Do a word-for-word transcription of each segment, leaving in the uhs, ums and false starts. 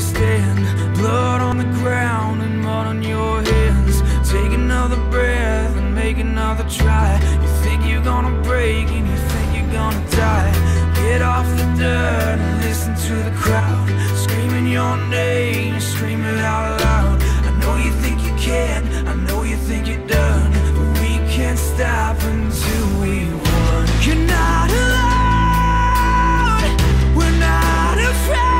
stand, blood on the ground and mud on your hands. Take another breath and make another try. You think you're gonna break and you think you're gonna die. Get off the dirt and listen to the crowd screaming your name, scream it out loud. I know you think you can, I know you think you're done, but we can't stop until we won. You're not alone, we're not afraid.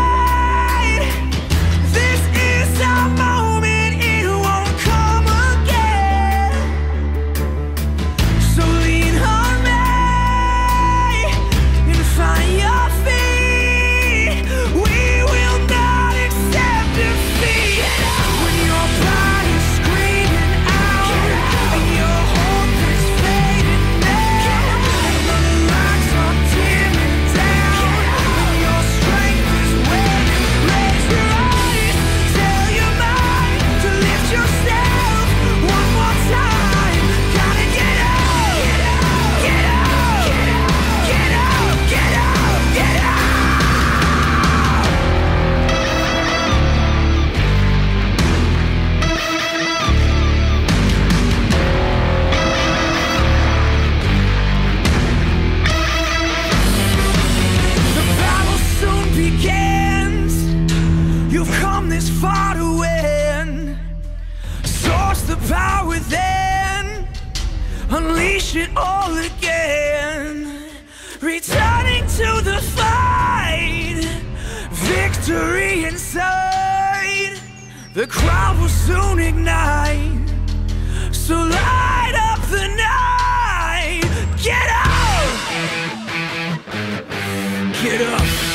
Unleash it all again, returning to the fight, victory inside. The crowd will soon ignite, so light up the night. Get up, get up.